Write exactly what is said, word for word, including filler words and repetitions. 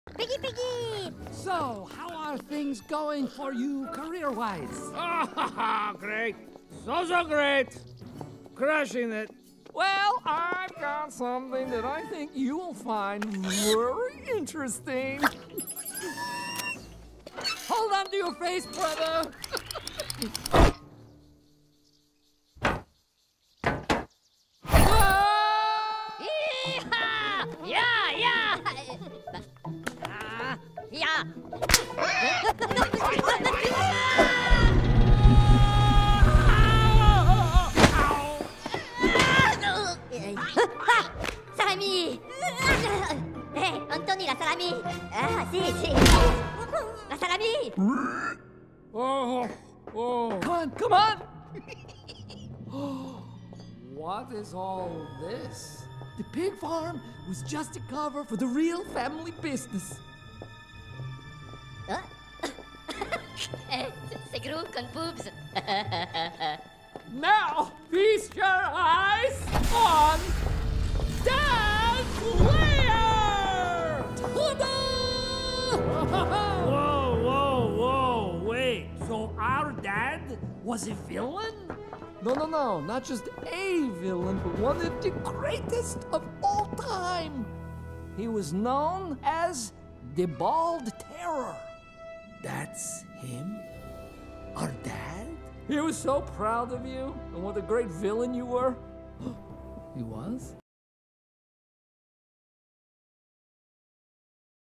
Piggy, piggy! So, how are things going for you career-wise? Oh, great. So, so great. Crushing it. Well, I've got something that I think you will find very interesting. Hold on to your face, brother. Yeah, yeah! Uh, yeah! Salami! Hey, Anthony, la salami! Ah, si, si! La salami! Oh, oh. Come on, come on! What is all this? The pig farm was just a cover for the real family business. Hein? Eh, c'est gros comme boobs. Now, feast your eyes on Dad's lair! Ta-da! Whoa, whoa, whoa, wait. So our dad was a villain? No, no, no, not just a villain, but one of the greatest of all time. He was known as the Bald Terror. That's him? Our dad? He was so proud of you and what a great villain you were. He was?